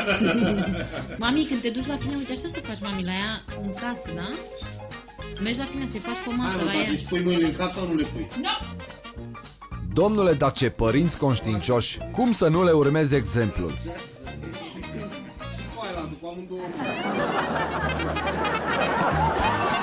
Mami, când te duci la Fina, uite așa să faci, mami, la ea în casă, da? Mergi la Fina să-i faci o masă la ea. Deci pui mâinile în cap sau nu le pui? Nu! Domnule, dar ce părinți conștiincioși, cum să nu le urmezi exemplul? Cu amândouă.